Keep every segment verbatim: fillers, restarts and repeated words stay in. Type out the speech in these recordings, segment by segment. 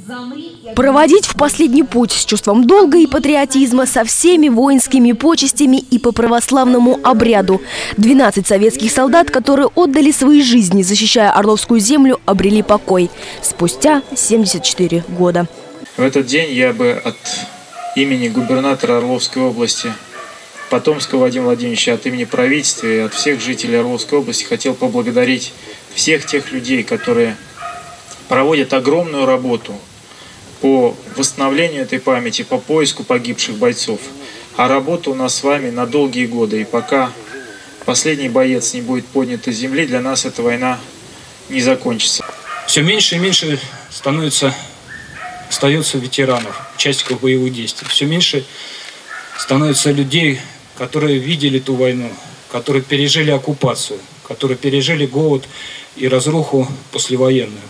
Проводить в последний путь с чувством долга и патриотизма, со всеми воинскими почестями и по православному обряду. двенадцать советских солдат, которые отдали свои жизни, защищая Орловскую землю, обрели покой спустя семьдесят четыре года. В этот день я бы от имени губернатора Орловской области Потомского Вадима Владимировича, от имени правительства и от всех жителей Орловской области хотел поблагодарить всех тех людей, которые проводят огромную работу по восстановлению этой памяти, по поиску погибших бойцов. А работа у нас с вами на долгие годы. И пока последний боец не будет поднят из земли, для нас эта война не закончится. Все меньше и меньше становится, остается ветеранов, участников боевых действий. Все меньше становится людей, которые видели ту войну, которые пережили оккупацию, которые пережили голод и разруху послевоенную.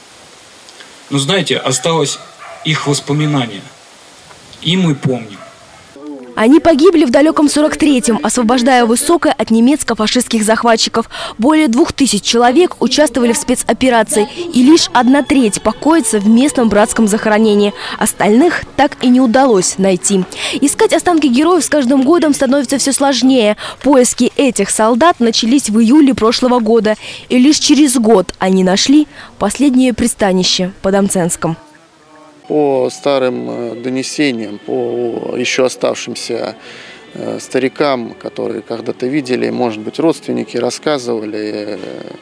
Но знаете, осталось их воспоминания. И мы помним. Они погибли в далеком сорок третьем, освобождая Высокое от немецко-фашистских захватчиков. Более двух тысяч человек участвовали в спецоперации, и лишь одна треть покоится в местном братском захоронении. Остальных так и не удалось найти. Искать останки героев с каждым годом становится все сложнее. Поиски этих солдат начались в июле прошлого года, и лишь через год они нашли последнее пристанище под Амценском. По старым донесениям, по еще оставшимся старикам, которые когда-то видели, может быть, родственники рассказывали,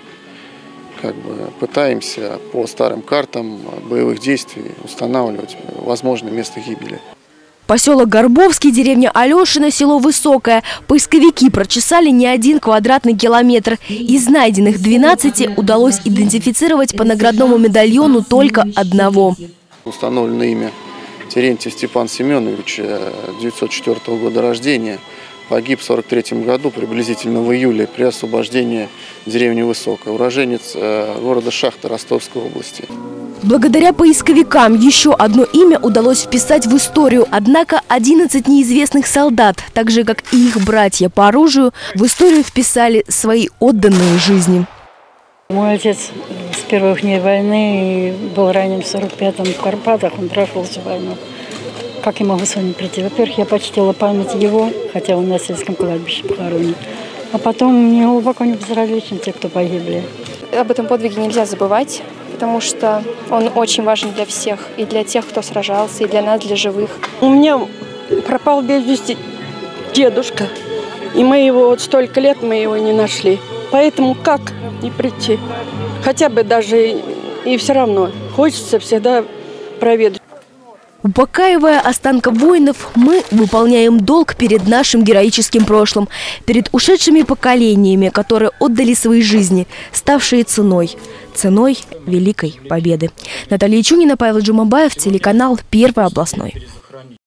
как бы пытаемся по старым картам боевых действий устанавливать возможное место гибели. Поселок Горбовский, деревня Алешино, село Высокое. Поисковики прочесали не один квадратный километр. Из найденных двенадцати удалось идентифицировать по наградному медальону только одного. Установлено имя Терентьев Степан Семенович, девятьсот четвёртого года рождения. Погиб в сорок третьем году, приблизительно в июле, при освобождении деревни Высокая. Уроженец города Шахта Ростовской области. Благодаря поисковикам еще одно имя удалось вписать в историю. Однако одиннадцать неизвестных солдат, так же как и их братья по оружию, в историю вписали свои отданные жизни. Мой отец с первых дней войны был ранен в сорок пятом в Карпатах, он прошел всю войну. Как я могу с вами прийти? Во-первых, я почтила память его, хотя он на сельском кладбище похоронен. А потом мне глубоко не безразличны те, кто погибли. Об этом подвиге нельзя забывать, потому что он очень важен для всех. И для тех, кто сражался, и для нас, для живых. У меня пропал без вести дедушка. И мы его, вот столько лет мы его не нашли. Поэтому как не прийти? Хотя бы даже и, и все равно хочется всегда проведать. Упокаивая останки воинов, мы выполняем долг перед нашим героическим прошлым, перед ушедшими поколениями, которые отдали свои жизни, ставшие ценой, ценой Великой Победы. Наталья Чунина, Павел Джумабаев, телеканал Первый областной.